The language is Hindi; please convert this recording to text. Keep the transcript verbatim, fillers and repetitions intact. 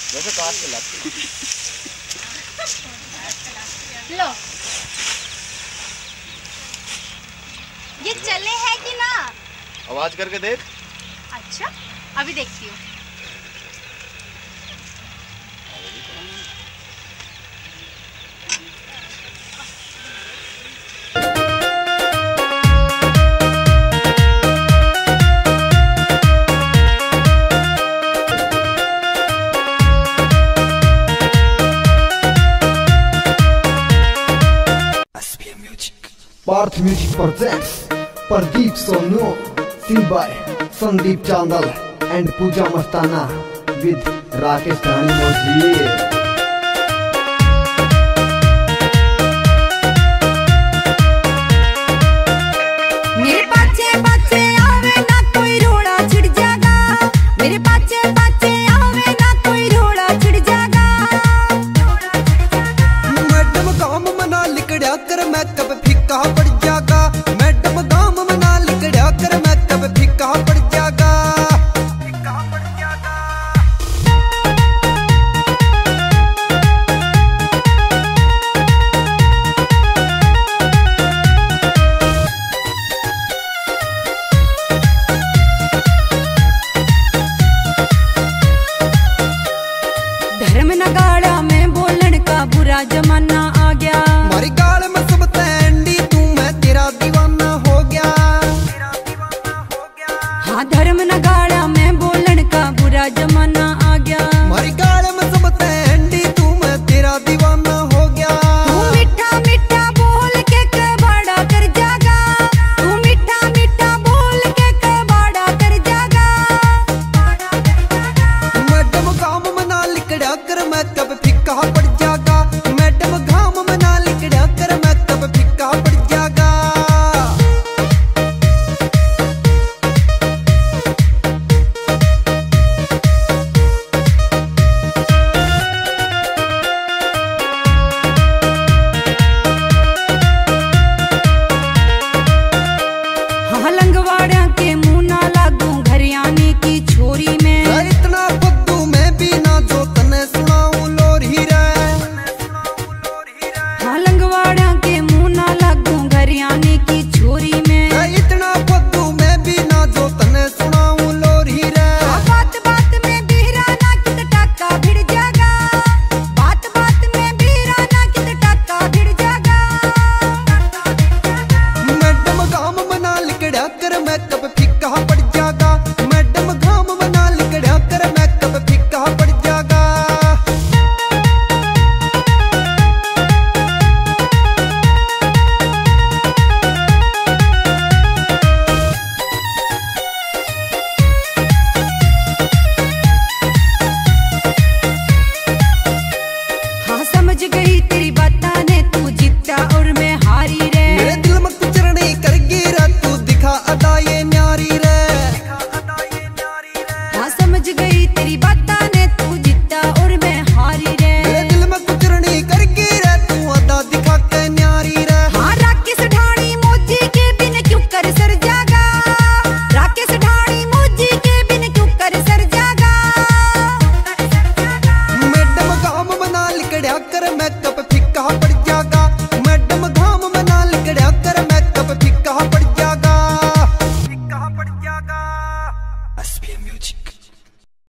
वैसे काट के लगती लो, ये चले हैं कि ना? आवाज करके देख। अच्छा, अभी देखती हूँ। Parth music projects Pradeep Sonu, sing by Sandeep Chandal and Pooja Mastana with Rakesh Dhani Moji. जमाना आ गया मारी गाल में सब तैंडी तू मैं तेरा दीवाना हो गया। हाँ धर्म न गाड़ा में बोलन का बुरा जमाना आ गया। मारी गाल में सब तैंडी तू मैं तेरा दीवाना हो गया। तू मीठा मीठा बोल के कबाड़ा कर जागा, तू मीठा मीठा बोल के कबाड़ा कर जागा। मैडम काम मना लिकड़ा कर मैं कब फिक्का पड़ जागा। मैडम घाम मना लिकड़ा कर मैं कब फिक्का पड़ जागा। हाँ लंगवाड़ा के मुँह ना लागू घरियानी की छोरी में। इतना फद्दू मैं भी ना जो तने सुनाऊं लोरी रे। हाँ लंगवाड़ा के मुँह ना लागू घरियानी की छोरी में। इतना फद्दू मैं भी ना जो तने सुनाऊं लोरी रे। बात बात में बीरा ना कित टाका भिड़ जागा, बात बात में बीरा ना कित टाका भिड़ जागा। मैडम घाम मना लिकड़ा कर मैं कब फिक्का पड़ जागा। मैडम घाम मना लिकड़ा कर मैं कब फिक्का पड़ जागा। हाँ समझ गई तेरी बाता ने, तू जीता और मैं हारी रे। मेरे दिल में कुछ चढ़ने कर गिरा तू दिखा अदा ये न्यारी रे। हाँ समझ गई तेरी बाता ने, तू जीता और मैं हारी रे।